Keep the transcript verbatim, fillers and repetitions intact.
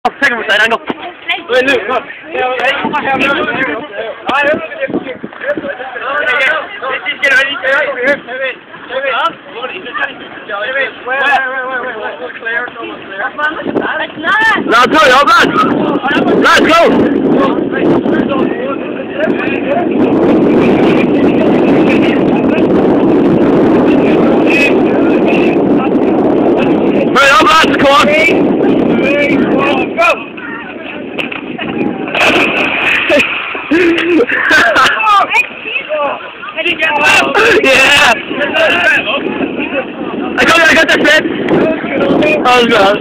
Oh, second one, side angle. Wait, Luke, come on. Get ready, get over here. Now, two, hold on. Let's go. Right up, lads, come on. Go. Yeah. I got, I got the set. Oh, God.